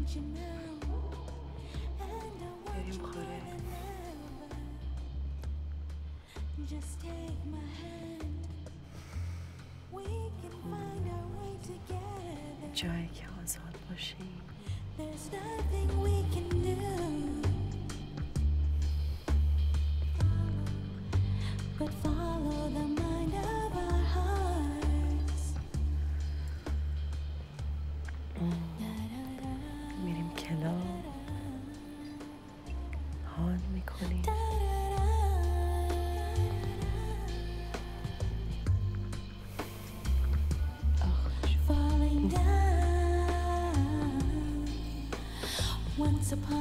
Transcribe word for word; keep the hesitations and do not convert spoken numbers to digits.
بریم خاره. جایی که آزاد باشیم. میریم کلاب، حال میکنیم. Once upon